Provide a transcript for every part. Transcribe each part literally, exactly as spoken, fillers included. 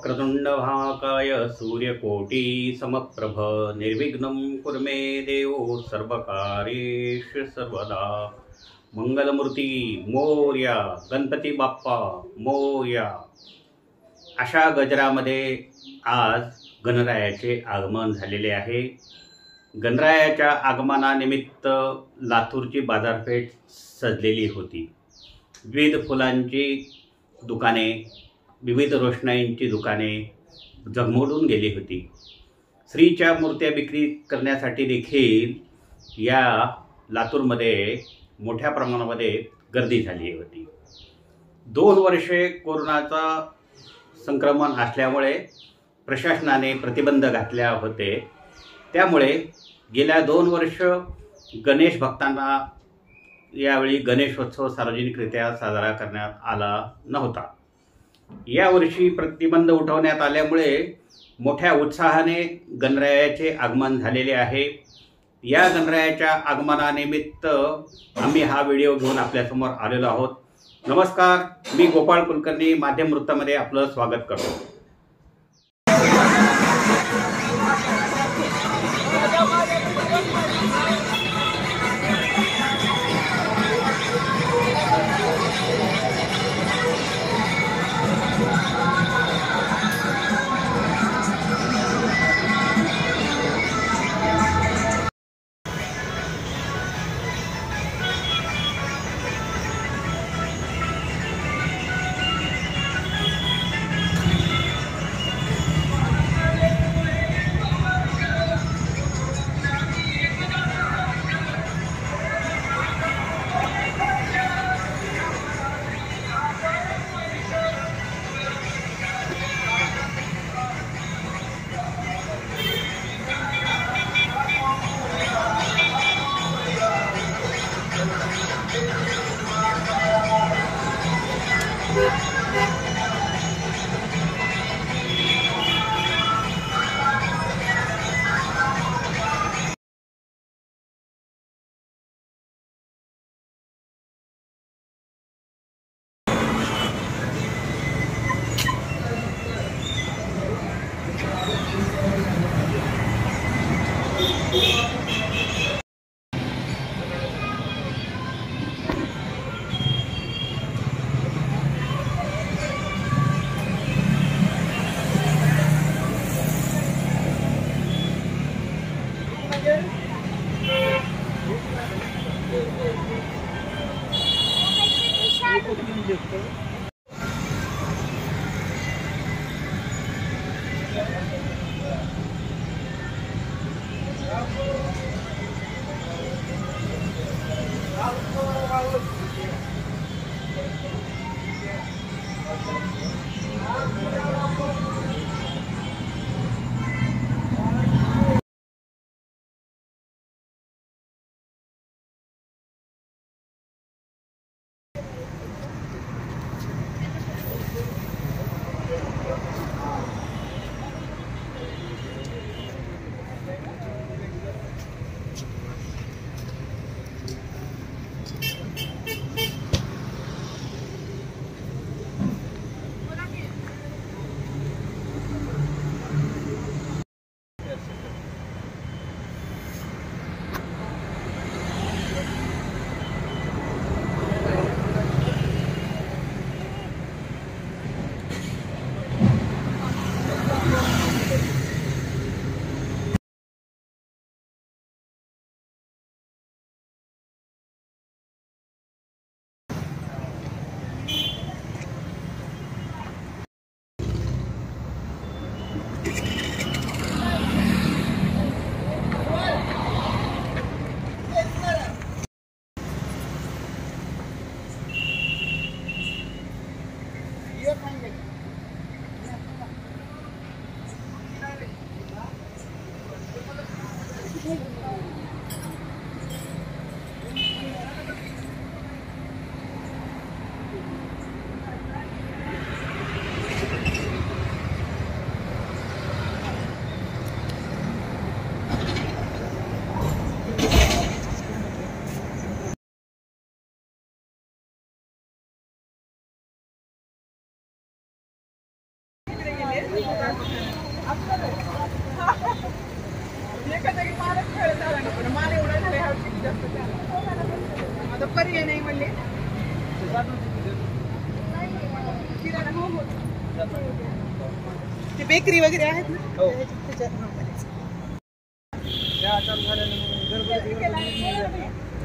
वक्रतुंड महाकाय सूर्यकोटि समप्रभ निर्विघ्नं कुरु मे देव सर्वकार्येषु सर्वदा। मंगलमूर्ती मोरया, गणपती बाप्पा मोरया। अशा गजरामध्ये आज गणरायाचे आगमन झालेले आहे। गणरायाच्या आगमनानिमित्त लातूरची बाजारपेठ सजलेली होती। विविध फुलांची दुकाने, विविध रोषणाईंची दुकाने झगमगून गेली होती। श्रीच्या मूर्त्या विक्री करण्यासाठी देखील या लातूरमध्ये मोठ्या प्रमाणामध्ये गर्दी झाली होती। दोन वर्षे कोरोनाचा संक्रमण असल्यामुळे प्रशासनाने प्रतिबंध घातले होते। त्यामुळे गेल्या दोन वर्ष गणेश भक्तांना यावेळी गणेशोत्सव सार्वजनिकरित्या साजरा करण्यात आला नव्हता। यावर्षी प्रतिबंध उठवण्यात आल्यामुळे मोठ्या उत्साहाने गणरायाचे आगमन झालेले आहे। या गणरायाच्या आगमनानिमित्त आम्ही हा व्हिडिओ घेऊन आपल्यासमोर आलेलो आहोत। नमस्कार, मी गोपाळ कुलकर्णी माध्यम वृत्तामध्ये आपलं स्वागत करतो। एका जागी मालच खेळत झाला ना, पण माल एवढा झाला ह्या वर्षी जास्त झाला. आता पर्याय नाही म्हणले. किराणा हो हो. ते बेकरी वगैरे आहेत ना, त्याच्यात म्हणायचं. त्या चालू झाल्याने गडबड गडबड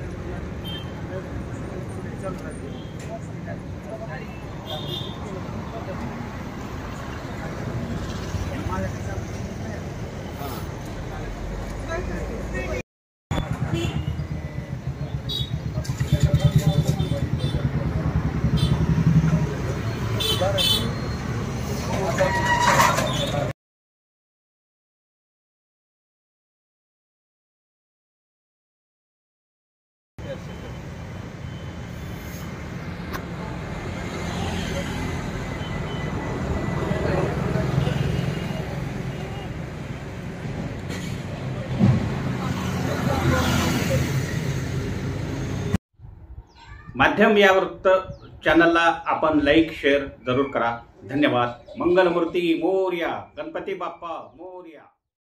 माध्यम या वृत्त चॅनलला आपण लाईक शेअर जरूर करा. धन्यवाद. मंगलमूर्ती मोरया. गणपती बाप्पा मोरया.